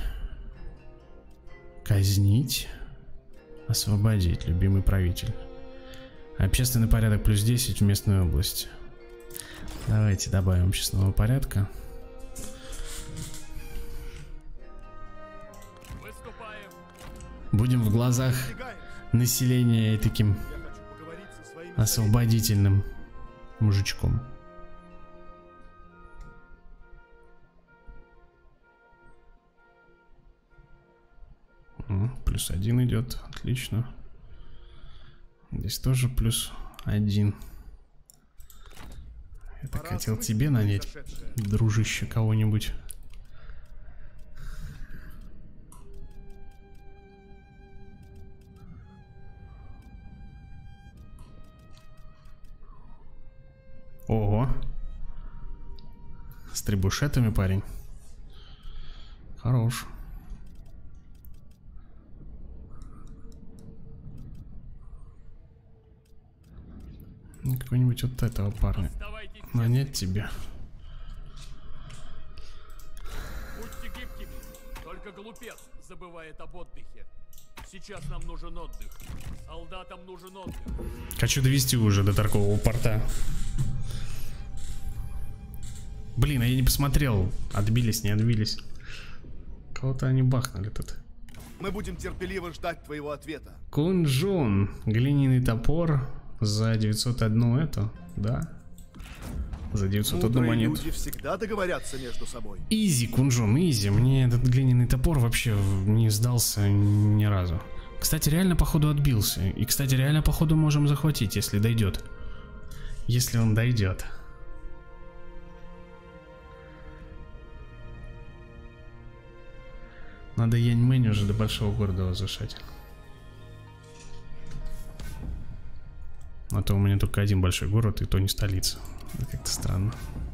казнить, освободить, любимый правитель. Общественный порядок плюс десять в местной области. Давайте добавим общественного порядка. Выступаем. Будем в глазах населения таким освободительным мужичком. О, плюс один идет, отлично. Здесь тоже плюс один. Я так хотел тебе нанять, дружище, кого-нибудь. Ого. С требушетами, парень. Хорош. Какой-нибудь вот этого парня нанять тебе. Будьте гибкими. Только глупец забывает об отдыхе. Сейчас нам нужен отдых. Солдатам нужен отдых. Хочу довести уже до торгового порта. Блин, а я не посмотрел. Отбились, не отбились. Кого-то они бахнули тут. Мы будем терпеливо ждать твоего ответа. Кунжун. Глиняный топор. За девятьсот одну эту, да? За девятьсот одну Мудрые монету. люди всегда договорятся между собой. Изи, Кунжун, изи. Мне этот глиняный топор вообще не сдался ни разу. Кстати, реально походу отбился. И, кстати, реально походу можем захватить, если дойдет. Если он дойдет. Надо Яньмэнь уже до большого города возвышать. А то у меня только один большой город, и то не столица. Это как-то странно.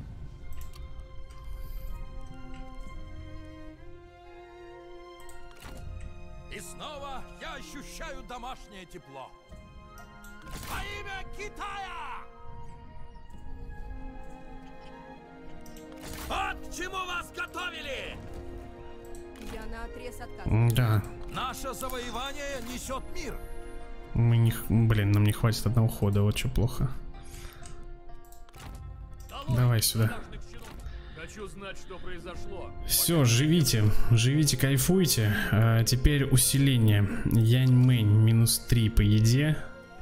И снова я ощущаю домашнее тепло. Во имя Китая! Вот к чему вас готовили! Я наотрез отказываюсь. Да. Наше завоевание несет мир. Мы не... Блин, нам не хватит одного хода, вот что плохо. Давай сюда. Хочу знать, что произошло. Все, живите, живите, кайфуйте. А теперь усиление. Яньмэнь минус три по еде.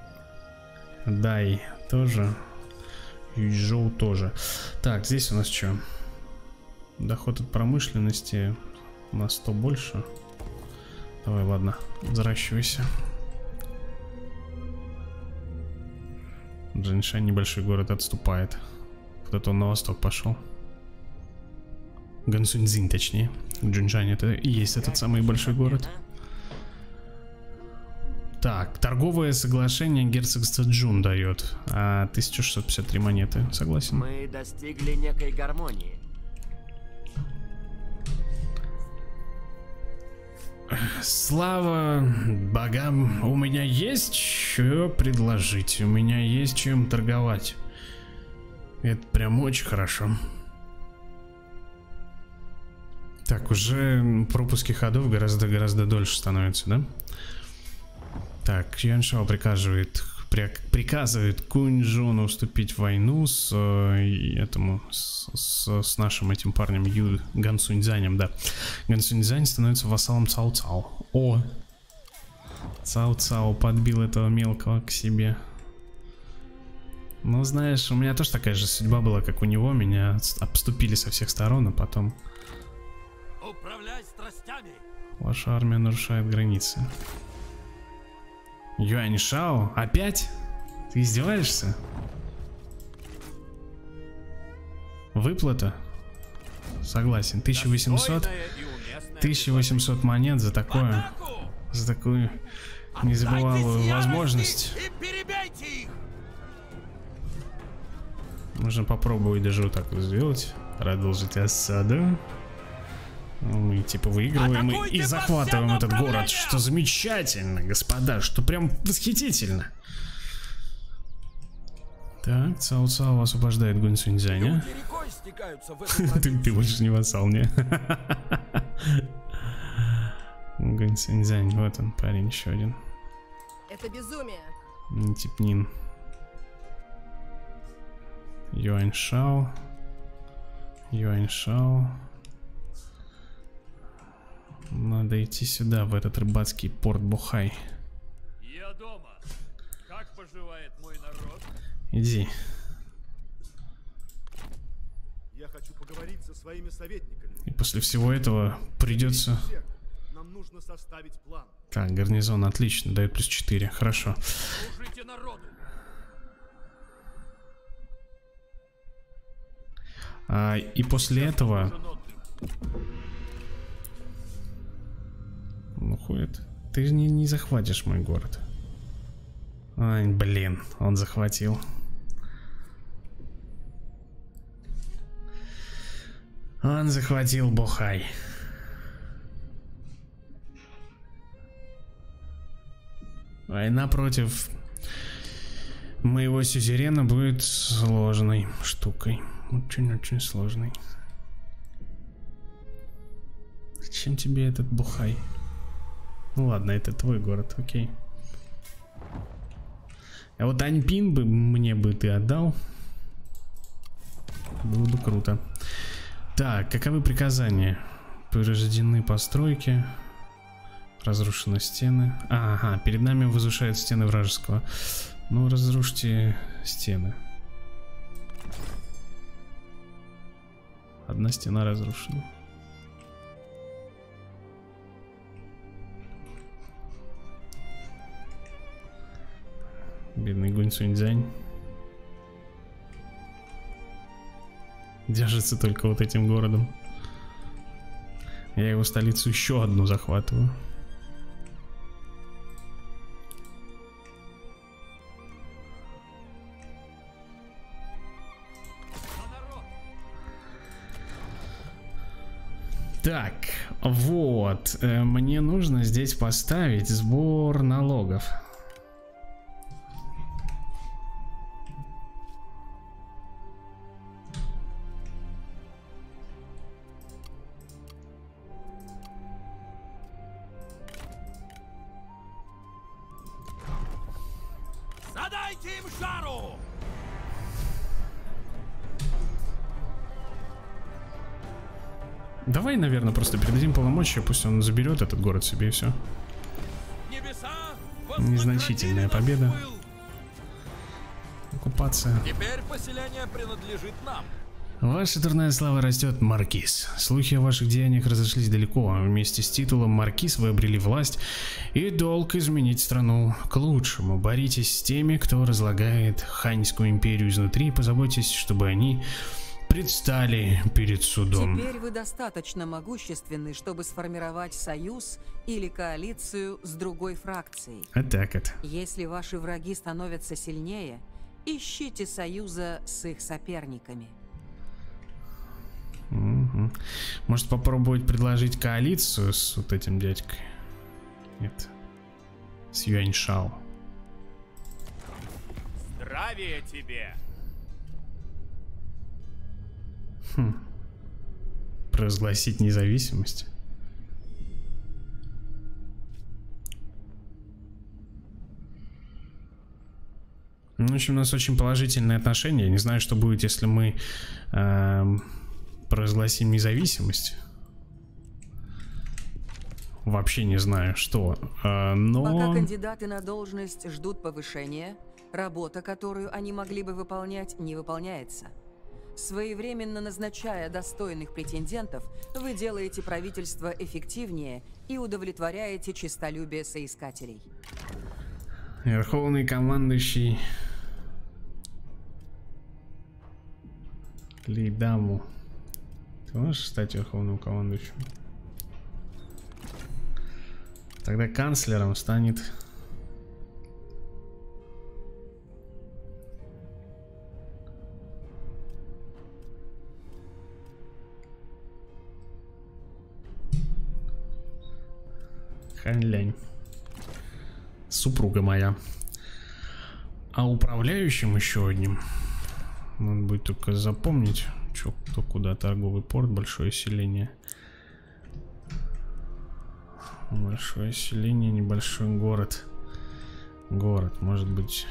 Дай тоже. Юйжоу тоже. Так, здесь у нас что? Доход от промышленности на сто больше. Давай, ладно, взращивайся. Джиншань, небольшой город, отступает. Кто-то он на восток пошел. Гансуньцзинь, точнее. Джиншань это и есть этот самый большой город. Так, торговое соглашение герцогства Джун дает. А тысяча шестьсот пятьдесят три монеты. Согласен. Мы достигли некой гармонии. Слава богам, у меня есть что предложить. У меня есть чем торговать. Это прям очень хорошо. Так, уже пропуски ходов гораздо-гораздо дольше становятся, да? Так, Юаньшао приказывает, при, приказывает Куньчжуну вступить в войну с, э, этому, с, с, с нашим этим парнем Ю Гансуньцзянем, да. Гансуньцзянь становится вассалом Цао Цао. О! Цао Цао подбил этого мелкого к себе. Ну, знаешь, у меня тоже такая же судьба была, как у него. Меня обступили со всех сторон, а потом... Управляй страстями. Ваша армия нарушает границы. Юаньшао? Опять? Ты издеваешься? Выплата? Согласен. тысяча восемьсот. тысяча восемьсот монет за такое. За такую незабывалую возможность. Можно попробовать даже вот так вот сделать. Продолжить осаду. Мы типа выигрываем и, и захватываем этот город. Что замечательно, господа. Что прям восхитительно. Так, Цао Цао освобождает Гуньцзяня. ты, ты больше не вассал, не? Гуньцзянь, вот он, парень еще один. Это безумие. Типнин. Юаньшао. Юаньшао. Надо идти сюда, в этот рыбацкий порт Бохай. Я дома. Как поживает мой народ? Иди. Я хочу поговорить со своими советниками. И после всего этого придется... Нам нужно составить план. Так, гарнизон отлично, дает плюс четыре, хорошо. Служите народу. А, и после этого... Ну хует. Ты же не, не захватишь мой город. Ай, блин, он захватил. Он захватил Бохай. Война против моего сюзерена будет сложной штукой. Очень-очень сложной. Зачем тебе этот Бохай? Ну ладно, это твой город, окей. А вот Аньпин бы мне бы ты отдал. Было бы круто. Так, каковы приказания? Повреждены постройки. Разрушены стены. А, ага, перед нами возвышают стены вражеского. Ну, разрушьте стены. Одна стена разрушена. Бедный Гуньцзянь. Держится только вот этим городом. Я его столицу еще одну захватываю. Так, вот, э, мне нужно здесь поставить сбор налогов. Задайте им жару! Давай, наверное, просто передадим полномочия, пусть он заберет этот город себе и все. Небеса Незначительная победа. Оккупация. Теперь поселение принадлежит нам. Ваша дурная слава растет, Маркиз. Слухи о ваших деяниях разошлись далеко. Вместе с титулом Маркиз вы обрели власть и долг изменить страну к лучшему. Боритесь с теми, кто разлагает Ханьскую империю изнутри, и позаботьтесь, чтобы они предстали перед судом. Теперь вы достаточно могущественны, чтобы сформировать союз или коалицию с другой фракцией. А так это. Если ваши враги становятся сильнее, ищите союза с их соперниками. Угу. Может попробовать предложить коалицию с вот этим дядькой? Нет. С Юаньшао. Здравия тебе! Хм. Провозгласить независимость. Ну, в общем, у нас очень положительные отношения. Я не знаю, что будет, если мы э, провозгласим независимость. Вообще не знаю, что. Э, но... Пока кандидаты на должность ждут повышения, работа, которую они могли бы выполнять, не выполняется. Своевременно назначая достойных претендентов, вы делаете правительство эффективнее и удовлетворяете честолюбие соискателей. Верховный командующий Лейдаму. Ты можешь стать верховным командующим? Тогда канцлером станет Ханьлянь, супруга моя. А управляющим еще одним надо будет только запомнить, что кто куда. Торговый порт, большое селение. Большое селение, небольшой город. Город, может быть.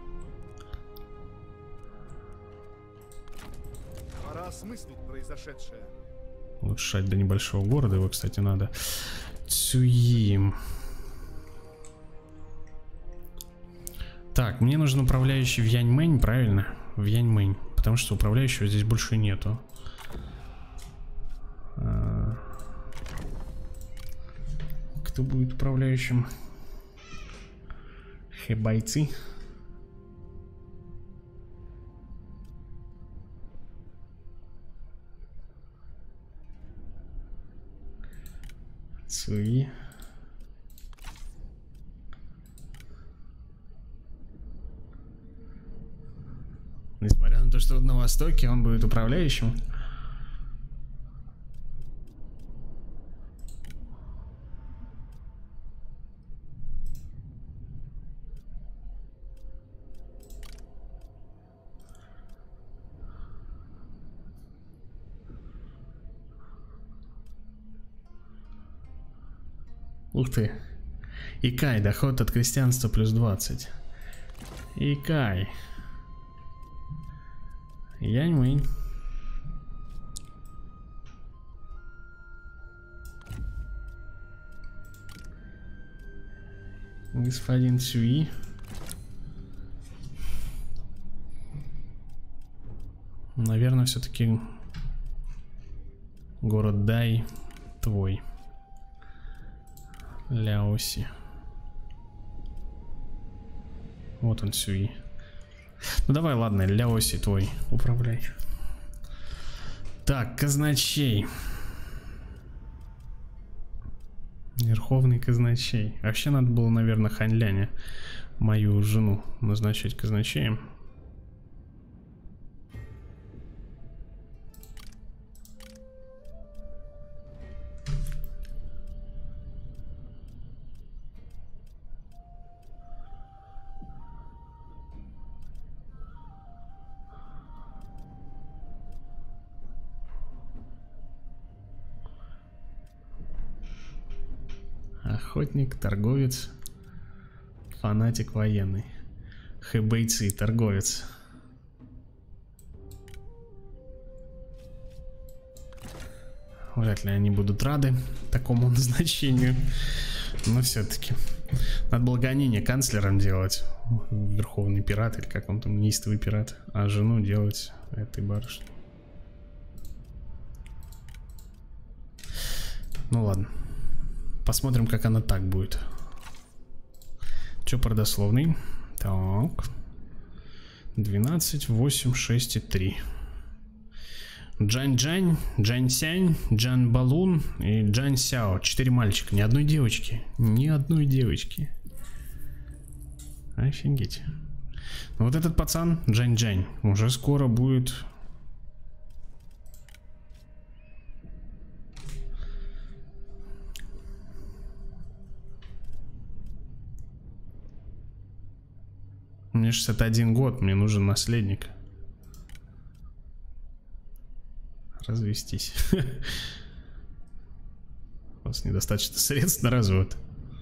Пора осмыслить произошедшее. Улучшать до небольшого города его, кстати, надо. Цюим. Так, мне нужен управляющий в Яньмэнь, правильно? В Яньмэнь, потому что управляющего здесь больше нету. А... Кто будет управляющим? Хэбайцы. Цуи. Несмотря на то, что на востоке он будет управляющим. Ух ты. Икай, доход от крестьянства плюс двадцать. Икай. Яньмэнь. Господин Цюи. Наверное, все-таки город Дай твой. Ляоси. Вот он, Сюи. Ну давай, ладно, Ляоси твой, управляй. Так, казначей. Верховный казначей. Вообще надо было, наверное, Ханьляня, мою жену, назначить казначеем. охотник, торговец, фанатик военный, хэбэйцы, торговец. Вряд ли они будут рады такому назначению, но все-таки надо благонение канцлером делать, верховный пират или как он там, неистовый пират, а жену делать этой барышней. Ну ладно, посмотрим, как она так будет. Че родословный? Так, двенадцать, восемь, шесть и три. Джань-Джань, Джань-Сянь, Джан-Балун и Джань-Сяо. Четыре мальчика, ни одной девочки. Ни одной девочки. Офигеть. Ну, вот этот пацан, Джань-Джань, уже скоро будет... Мне шестьдесят один год, мне нужен наследник. Развестись. У вас недостаточно средств на развод.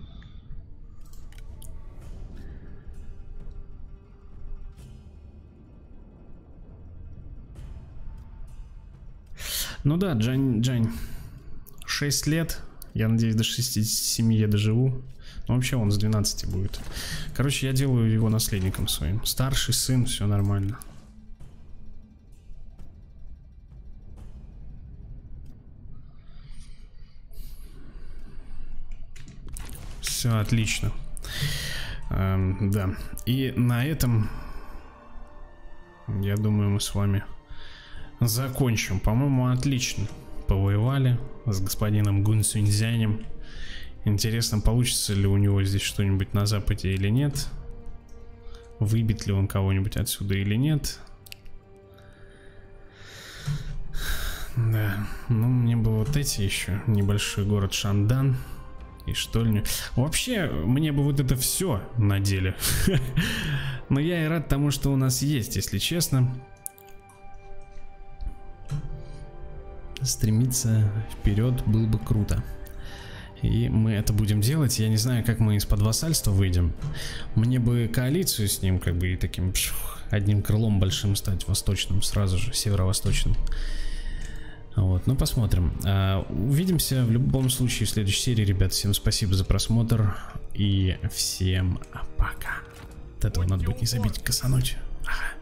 Ну да, Джань, Джань. шесть лет. Я надеюсь, до шестидесяти семи я доживу. Ну, вообще он с двенадцати будет. Короче, я делаю его наследником своим. Старший сын, все нормально. Все отлично. Эм, да. И на этом, я думаю, мы с вами закончим. По-моему, отлично повоевали с господином Гун Сюньцзянем. Интересно, получится ли у него здесь что-нибудь на западе или нет. Выбит ли он кого-нибудь отсюда или нет. Да, ну мне бы вот эти еще. Небольшой город Шандан и штольню. Вообще, мне бы вот это все на деле. Но я и рад тому, что у нас есть, если честно. Стремиться вперед было бы круто. И мы это будем делать. Я не знаю, как мы из-под вассальства выйдем. Мне бы коалицию с ним, как бы, и таким пшух, одним крылом большим стать, восточным, сразу же, северо-восточным. Вот, ну посмотрим. А, увидимся в любом случае в следующей серии, ребят. Всем спасибо за просмотр. И всем пока. От этого надо будет не забить косануть. Ага.